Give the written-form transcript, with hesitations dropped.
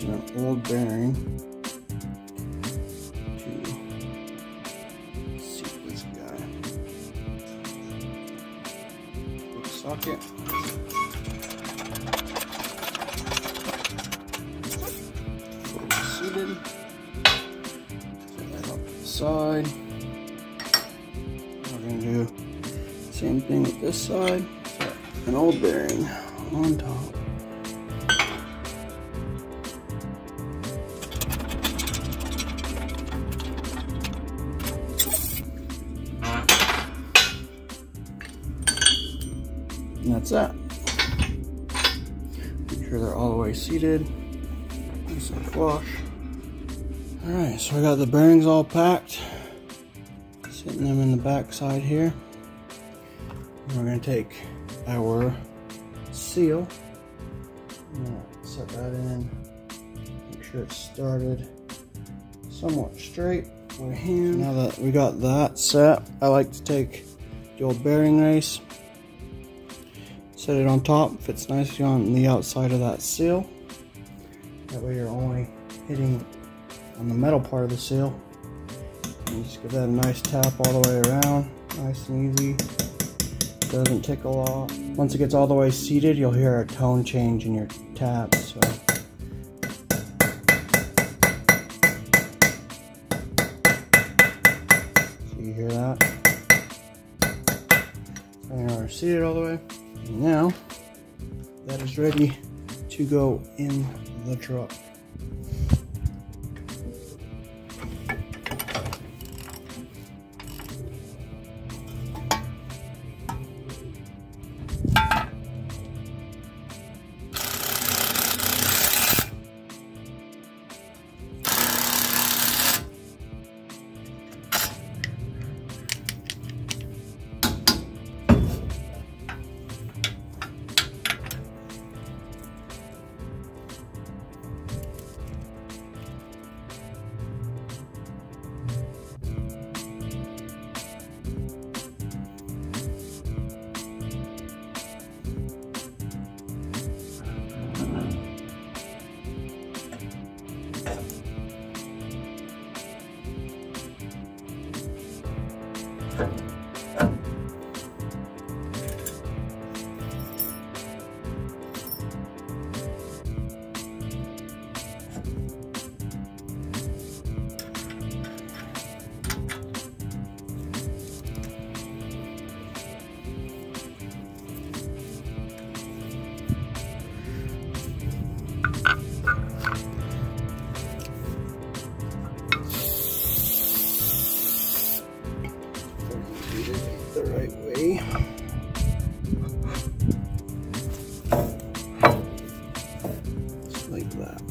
an old bearing to seat this guy. Quick socket. Fully seated. Set that up to the side. We're going to do the same thing with this side. Set an old bearing on top. And that's that. Make sure they're all the way seated. Nice and flush. Alright, so I got the bearings all packed. Sitting them in the back side here. And we're going to take our seal. I'm going to set that in. Make sure it's started somewhat straight with a hand. Now that we got that set, I like to take the old bearing race. Set it on top, fits nicely on the outside of that seal. That way you're only hitting on the metal part of the seal. And you just give that a nice tap all the way around, nice and easy. Doesn't tick a lot. Once it gets all the way seated, you'll hear a tone change in your tap. So you hear that? So now we're seated all the way. Now, that is ready to go in the truck. The right way. Just like that.